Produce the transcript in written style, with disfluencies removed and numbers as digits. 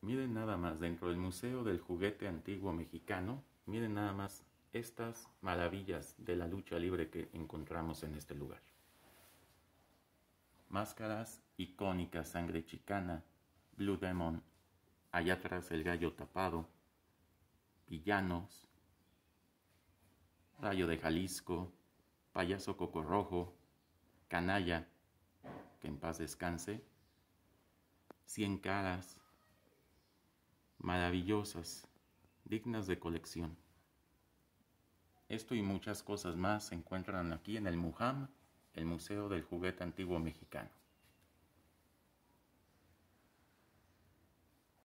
Miren nada más, dentro del Museo del Juguete Antiguo Mexicano, miren nada más estas maravillas de la lucha libre que encontramos en este lugar. Máscaras icónicas, sangre chicana, Blue Demon, allá atrás el gallo tapado, villanos, Rayo de Jalisco, Payaso Cocorrojo, Canalla, que en paz descanse, 100 caras, maravillosas, dignas de colección. Esto y muchas cosas más se encuentran aquí en el MUJAM, el Museo del Juguete Antiguo Mexicano.